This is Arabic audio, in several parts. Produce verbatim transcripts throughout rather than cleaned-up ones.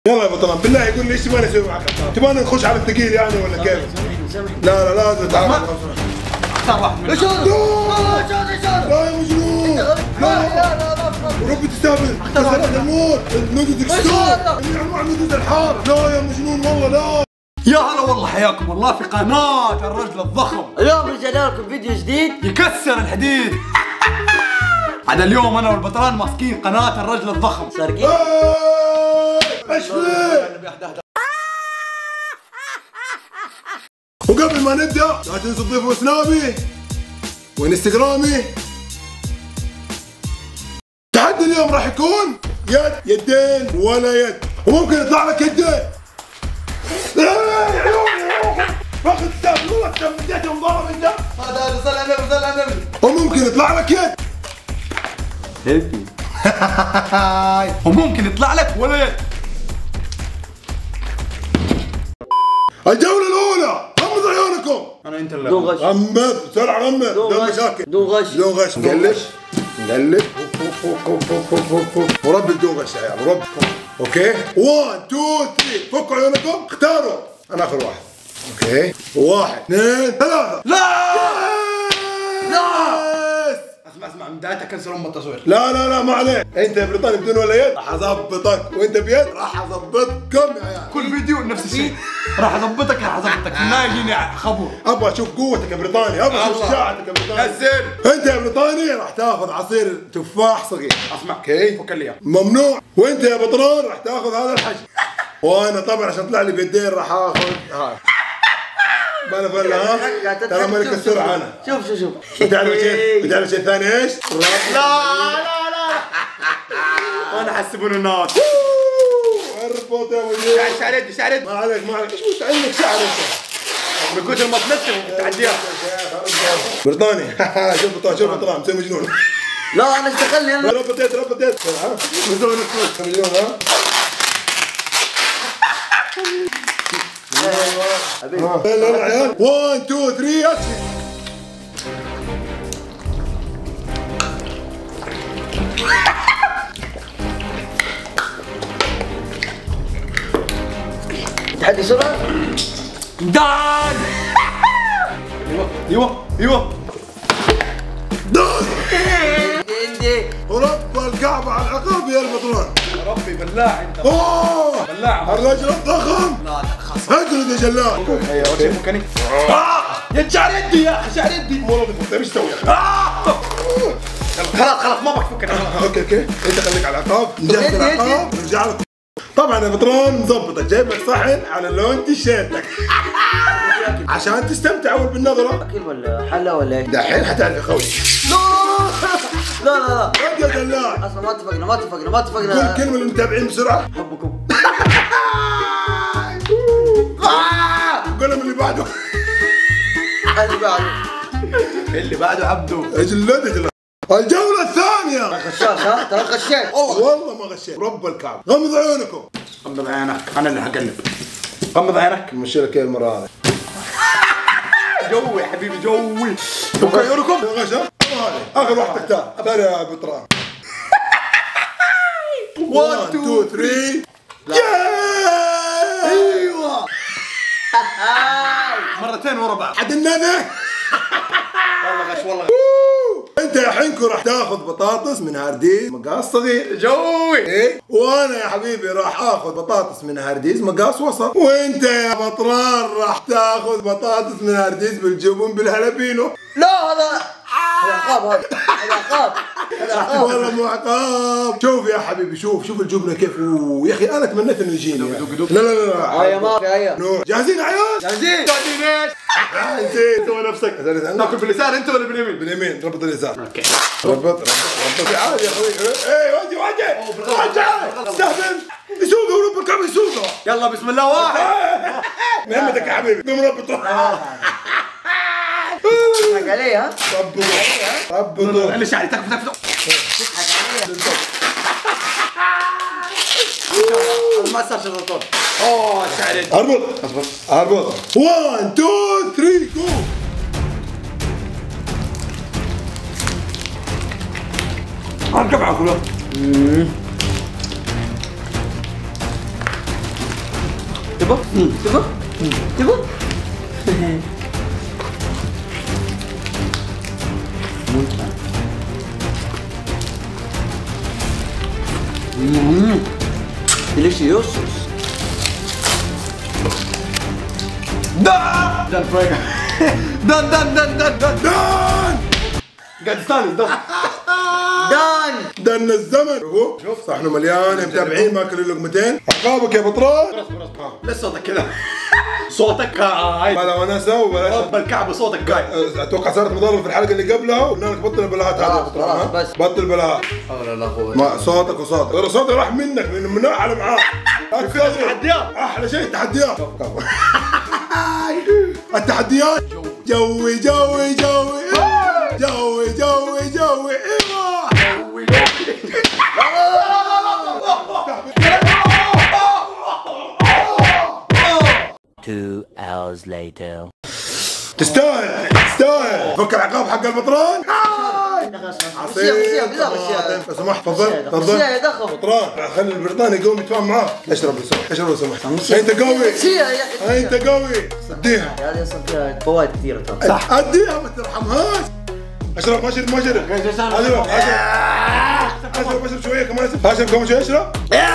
يلا يا بطلان بالله يقول لي ايش تبغى نسوي معك؟ تبغى نخش على الثقيل يعني ولا كيف؟ لا لا لازم تعال اختار واحد منهم. لا يا مجنون لا وربي تستهبل اختار الموت نقد الكسور انواع النقود الحار لا يا مجنون والله لا. يا هلا والله حياكم الله في قناة الرجل الضخم. اليوم رجعنا لكم فيديو جديد يكسر الحديد. عاد اليوم انا والبطلان ماسكين قناة الرجل الضخم. سارقين ايش فيه؟ وقبل ما نبدا لا تنسوا تضيفوا سنابي وانستغرامي. التحدي اليوم راح يكون يد يدين ولا يد وممكن يطلع لك يدين. باخذ السهم والله السهم بديته وضرب انت. هذا هذا صلى على النبي صلى على النبي. وممكن يطلع لك يد. هيلثي. وممكن يطلع لك ولا يد. الجولة الأولى غمض عيونكم. أنا أنت اللي دون غش غمض بسرعة غمض دون مشاكل دون غش دون غش نقلب نقلب ورب بدون غش يا عيال ورب. اوكي واحد اثنين ثلاثة فكوا عيونكم اختاروا. انا اخر واحد. اوكي واحد اثنين ثلاثة. لا لا اسمع اسمع من بدايتها كنسل ام التصوير. لا لا لا ما عليك. انت يا بريطاني بدون ولا يد راح اضبطك وانت بيد راح اضبطكم يا عيال. كل فيديو نفس الشيء. راح اضبطك راح اضبطك في النهايه يجيني خبر. ابغى اشوف قوتك يا بريطاني ابغى اشوف شجاعتك يا بريطاني. نزل. انت يا بريطاني راح تاخذ عصير تفاح صغير. اسمع اوكي فك لي اياه. ممنوع. وانت يا بطران راح تاخذ هذا الحجم. وانا طبعا عشان اطلع لي بيدين راح اخذ هذا. ما فلا ها؟ ترى ملك السرعه انا. شوف شوف شوف بتعرف شيء؟ بتعرف شيء ثاني ايش؟ لا لا لا وانا حسبون النار. اربط يا مدير. شعر يدي شعر يدي. ما عليك ما عليك. ايش عندك شعر انت؟ من كثر ما تنتف تعديها. بريطاني شوف بطران شوف بطران مسوي مجنون. لا انا اشتغلني انا. ربط يد ربط يد. ها؟ مسوي نفسك مجنون ها؟ لا لا لا عيال واحد اثنين ثلاثة اكشن. تحدي سرعة دان. ايوه ايوه ايوه دان. عندي ورب الكعبة على العقاب يا البطران. يا ربي بلاع انت. اوه بلاع. الرجل الضخم. لا لا خلاص. اجلد يا جلاد. ايوه اول شيء ممكن يا شعر يدي يا اخي شعر يدي. والله انت ايش تسوي يا اخي؟ خلاص خلاص ما بك فكنا. اوكي اوكي انت خليك على العقاب نجهز العقاب نرجع لك. طبعا يا بطران مظبطك جايب لك صحن على لون تيشيرتك عشان تستمتع اول بالنظره. اكل ولا حلا ولا ايه؟ دحين حتعرف يا خوي. لا لا لا يا جلاد اصلا ما اتفقنا ما اتفقنا ما قول اتفقنا. كلمه للمتابعين بسرعه. حبكم. قول لهم اللي بعده. اللي بعده اللي بعده عبده. اجلد اجلد. الجوله الثانيه. غشاش ها ترى غشيت والله ما غشيت رب الكعبه. غمض عيونكم. غمض عينك انا اللي حقلب. غمض عينك. نمشي لك المره هذه. جوي يا حبيبي جوي. فك عيونكم. غشا اخر واحد تختار. ابدا يا بطران. واحد اثنين ثلاثة. ايوه مرتين ورا بعض. عاد النبي. والله غش والله. انت يا حنكو راح تاخذ بطاطس من هارديز مقاس صغير. جوي. ايه وانا يا حبيبي راح اخذ بطاطس من هارديز مقاس وسط. وانت يا بطران راح تاخذ بطاطس من هارديز بالجبن بالهلبينو. لا هذا هذا عقاب هذا هذا عقاب هذا عقاب. والله مو عقاب. شوف يا حبيبي شوف شوف الجبنه كيف. يا اخي انا تمنيت انه يجيني. لا لا لا لا هيا ما في هيا نور. جاهزين يا عيال؟ جاهزين. جاهزين ايش؟ جاهزين. سوي نفسك. ناكل باليسار انت ولا باليمين؟ باليمين ربط اليسار. اوكي. ربط ربط ربط عادي يا اخوي. ايه وجه وجه وجه استهبل. يسوقه ورب الكعبه يسوقه. يلا بسم الله واحد. مهمتك يا حبيبي. قوم ربط. تضحك علي ها؟ ربط ربط. انا شعري تكفى تكفى. تضحك علي. ما صار شغلتون. اوه شعري. اربط اربط. واحد اثنين ثلاثة جو. اركب على كله. تبغى تبغى تبغى deliciosos. دان دان فريقة دان دان دان دان دان دان قاعد استانس دان دان دن الزمن. شوف صحنه مليان يا متابعين ماكل لقمتين. عقابك يا بطران. ليش صوتك كذا؟ صوتك هاي بلا وناسة وبلاش رب الكعبة صوتك قايد. اتوقع صارت مضاربة في الحلقة اللي قبلها وقلنا لك بطل البلاهات هذه يا بطران. ها؟ بس. بطل بلاهات. حول ولا قوة. ما صوتك وصوتك ترى صوتي راح منك لانه منعل معاه. تحديات. احلى شيء التحديات. التحديات جوي جوي جوي جوي جوي جوي ايوه Two hours later. تستاهل تستاهل. فك العقاب حق البطران. عصير طماطم. لو سمحت تفضل تفضل. بطران خلي البريطاني يقوم يتفاهم معاه. اشرب لو سمحت اشرب لو سمحت. انت قوي انت قوي. اديها هذه اصلا فيها فوائد كثيرة ترى. صح اديها ما ترحمهاش. اشرب ما شرب ما شرب. اشرب اشرب اشرب شويه كمان اشرب اشرب كمان شويه اشرب.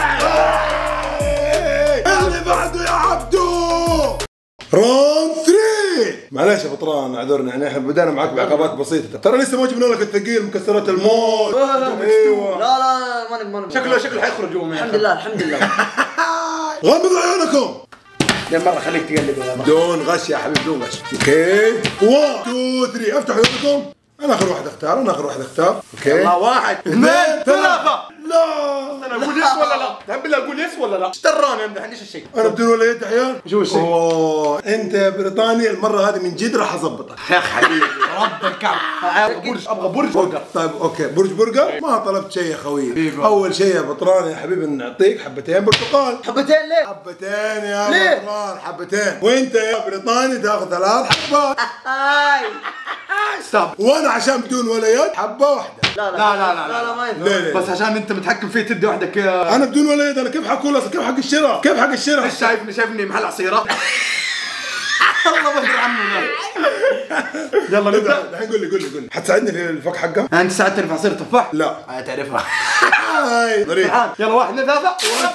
اللي بعده يا عبدو راوند ثلاثة. معليش يا بطران اعذرنا يعني احنا بدأنا معاك بعقبات بسيطة ترى لسه ما جبنا لك الثقيل مكسرات الموت. ايوه لا لا ما نبغى ما شكله شكله حيخرج يوم الحمد لله الحمد لله. غمضوا عيونكم. مرة خليك تقلب دون غش يا حبيبي دون غش. اوكي واحد اثنين ثلاثة افتحوا عيونكم. انا اخر واحد اختار انا اخر واحد اختار. اوكي الله واحد اثنين ثلاثة. لا انا اقول يس ولا لا؟ تحب لي اقول يس ولا لا؟ ايش دراني امدح ايش الشيء؟ انا بدون ولا يد احيان. شو الشيء؟ اوه انت يا بريطاني المره هذه من جد راح اظبطك. يا حبيبي رب الكعبة برج ابغى برج برجر. طيب اوكي برج برجر ما طلبت شيء يا خوي. اول شيء يا بطران يا حبيبي نعطيك حبتين برتقال. حبتين ليه؟ حبتين يا ليه؟ بطران حبتين. وانت يا بريطاني تاخذ ثلاث حبات. هاي ستوب. وانا عشان بدون ولا يد حبه واحده. لا لا لا لا لا لا لا ما ينفع. ليه ليه؟ بس عشان انت متحكم فيه تدي وحدك يا انا بدون ولا يد انا كيف حكون اصلا كيف حق الشراء؟ كيف حق الشراء؟ ايش شايفني شايفني محل عصيرة؟ الله ما ادري عنه ذا. يلا نبدا. الحين قول لي قول لي قول لي حتساعدني في الفك حقه؟ انت ساعدتني في عصير تفاح؟ لا تعرفها. هاي ظريف. يلا واحد اثنين ثلاثة.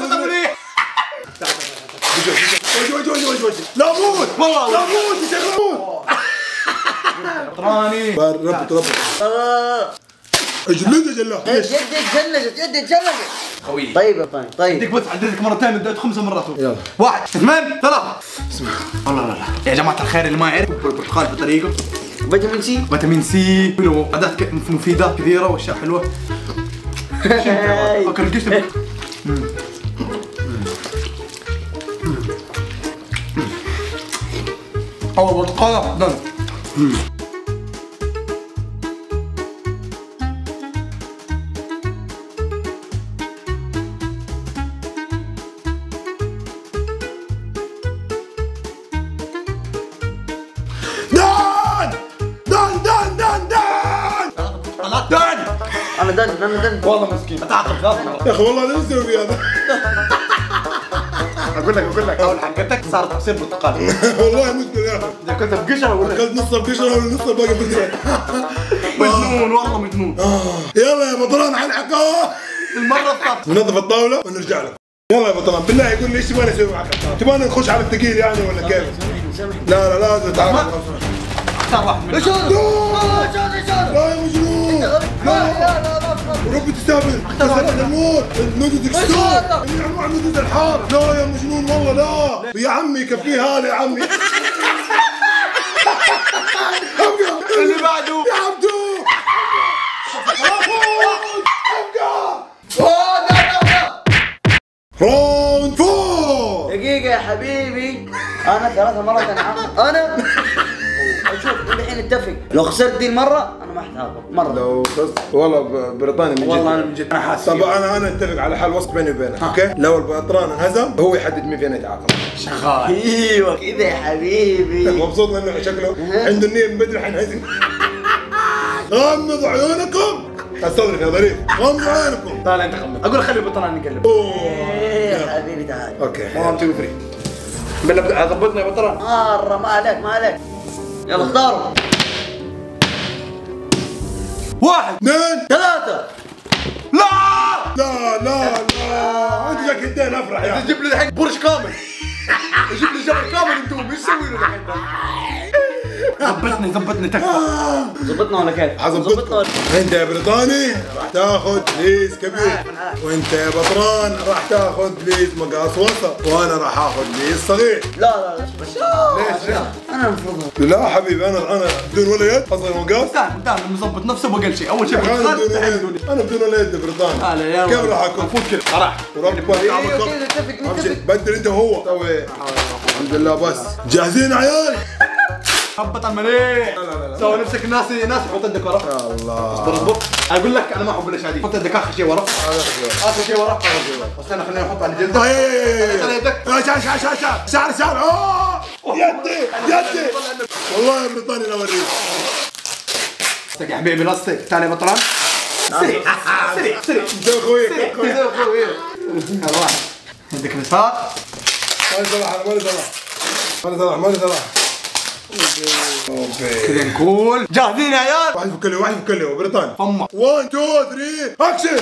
وجه وجه وجه وجه وجه لا موت والله لا موت يا شيخ لا موت. طراني ربط ربط لا اجلده جلاه. يدي تجلجت يدي تجلجت. خوي طيب يا طيب طيب. اديك بس عديتك مرتين اديت خمس مرات. يلا واحد اثنين ثلاثة. بسم الله. لا لا لا يا جماعة الخير اللي ما يعرف البرتقال بطريقة فيتامين سي. فيتامين سي له عادات مفيدات كثيرة واشياء حلوة. فكر القشطة. أول برتقالة دن. دان دان دان دان دان دن. انا دن انا دن. والله مسكين اتعاقب ثلاث مرات. يا اخي والله انا نسوي في هذا. اقول لك اقول لك اول حقتك صارت عصير برتقال. والله مشكلة يا اخي. اذا كنت بقشره ولا اكلت نص القشره والنص الباقي بالقشره. مجنون والله مجنون. يلا يا بطلان على العقاب. المرة الثالثة ننظف الطاوله ونرجع لك. يلا يا بطلان بالله يقول لي ايش تبغى اسوي معك؟ تبغى نخش على الثقيل يعني ولا كيف؟ لا لا لازم تعال. اختار واحد منهم. لا يا مجنون لا وربي تستهبل مسألة الموت النودل دكستور انواع النودل الحار. لا يا مجنون والله لا يا عمي كفيه هذا يا عمي. ابقى اللي بعده يا عبدو راوند فور. دقيقة يا حبيبي انا ثلاث مرات انعم انا شوف الحين اتفق لو خسرت دي المرة انا ما حتعاقب مرة. لو خلص والله بريطاني من جد والله انا من جد انا حاسس. طب انا انا اتفق على حل وسط بيني وبينك اوكي. لو البطران انهزم هو يحدد مين فينا يتعاقب. شغال. ايوه كذا يا حبيبي. مبسوط لانه شكله عنده النية من بدري حينهزم. غمضوا عيونكم. استظرف يا ظريف غمضوا عيونكم. تعال انت خمن. اقول خلي البطلان يقلب. اوه ايه يا حبيبي تعال. اوكي واحد اثنين ثلاثة. بالله ضبطنا يا بطران. مرة ما عليك ما عليك. يلا اختاروا. واحد اثنين ثلاثة. لا لا لا لا انت جاك يدين افرح يا تجيب لي الحين برج كامل. جيب لي جبل كامل انتم ايش تسوي له الحين؟ ظبطني ظبطني تكفى. ظبطنا ولا كيف؟ حظبطكم. انت يا بريطاني راح تاخذ ليز كبير، وانت يا بطران راح تاخذ ليز مقاس وسط، وانا راح اخذ ليز صغير. لا لا لا ليش ليش؟ انا المفروض. لا حبيبي انا انا بدون ولا يد اصغر مقاس. تعال تعال مظبط نفسه بقل شيء. اول شيء انا بدون ولا يد، انا بدون ولا يد يا بريطاني. كيف راح اكون؟ فوت كذا صراحه. وربك ايوه كذا نتفق نتفق. بدل انت وهو سوي. الحمد لله بس جاهزين يا عيال؟ ضبط المليح. سوي نفسك ناسي ناسي حط يدك ورا. يا الله اصبر اصبر. اقول لك انا ما احب الاشياء دي. حط يدك اخر شيء ورا. اخر شيء ورا. بس انا خليني احط على جلدك. على يدك. شعر شعر شعر شعر شعر شعر. اوه يدي يدي. والله يا بريطاني انا اوريك. لاصق يا حبيبي لاصق. تعال يا بطران. سريع سريع سريع. زي اخويك. زي اخوي. يلا واحد. يدك اليسار. مالي صلاح انا مالي صلاح. مالي صلاح مالي صلاح. كذا نقول جاهزين يا عيال. واحد يفك له واحد يفك له بريطاني. فمك. واحد اثنين ثلاثة اكشن.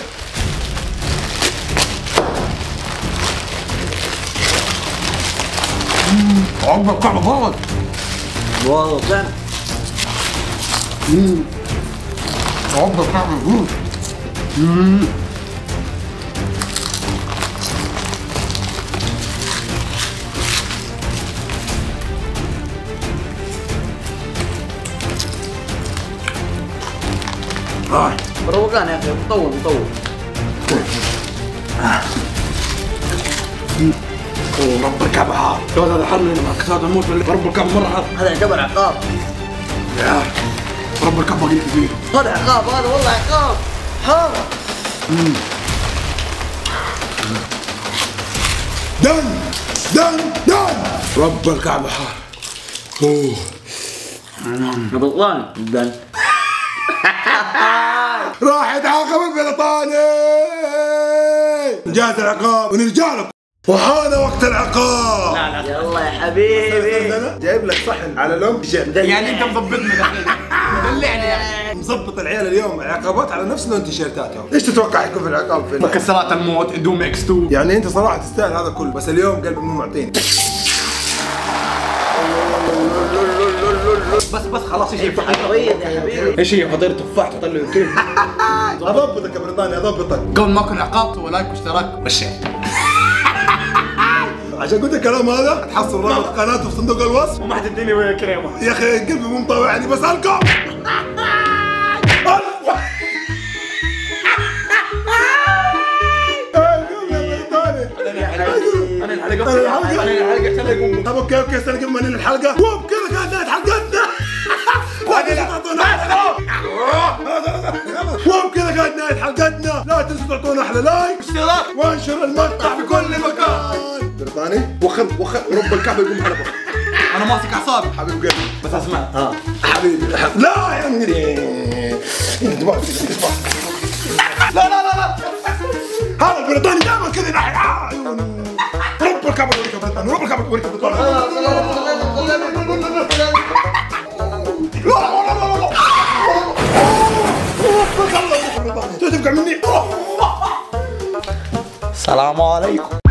عقبك كعبه برد. والله فعلا. عقبك كعبه برد. روقان يا اخي مطول مطول. اوه رب الكعبه حار. لو هذا حر لنا كنت هذا موت. رب الكعبه مره حار. هذا يعتبر عقاب. يا رب الكعبه قليل كبير. هذا عقاب هذا والله عقاب. حار. دن دن دن. رب الكعبة حار. اوه يا بطلان دن. راح يتعاقب البريطاني. جاهز العقاب ونرجع لكم. وحان وقت العقاب. لا لا يلا يا حبيبي. جايب لك صحن على لون تيشيرت. يعني انت مضبطنا دحين. دلعني يعني. مظبط العيال اليوم العقابات على نفس لون تيشيرتاتهم. ايش تتوقع يكون في العقاب فين؟ مكسرات الموت دوم اكس اثنين. يعني انت صراحة تستاهل هذا كله، بس اليوم قلبي مو معطيني. بس بس خلاص ايش هي فطير يا حبيبي. ايش هي فطير تفاح تطلع كيف. اضبطك يا بريطاني اضبطك. قبل ما اكون عقاب سوي لايك واشتراك والشير. عشان قلت الكلام هذا تحصل رابط قناته في صندوق الوصف. وما حتديني ويا كريمه. يا اخي قلبي مو مطوعني بس الكم. انا الحلقه انا الحلقه عشان يقوم. طب اوكي اوكي استنى قبل ما ننهي الحلقه. وبكذا كانت نهايه حلقتنا. وبكذا كانت نهايه حلقتنا. لا تنسوا تعطونا احلى لايك اشتراك وانشر المقطع في كل مكان. بريطاني وخر وخر رب الكعبه يقوم حلقه. انا ماسك اعصابي حبيب قلبي. بس اسمع. ها حبيبي لا يا عمي. لا لا لا لا. هذا البريطاني دائما كذا ناحية. رب الكعبة وريك بريطاني. رب الكعبة وريك بريطاني. لا لا لا لا. تفقع مني. السلام عليكم.